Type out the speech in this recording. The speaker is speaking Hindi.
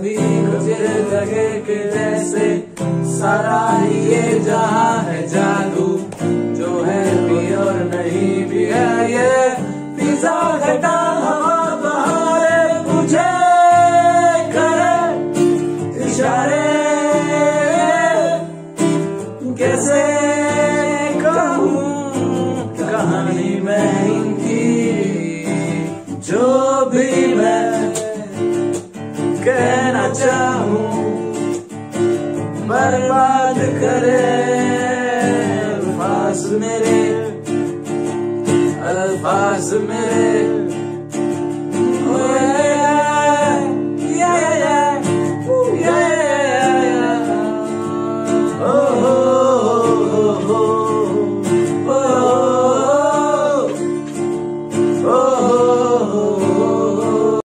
भी मुझे लगे कि जैसे सारा ही ये जहां है जादू, जो है भी और नहीं भी है ये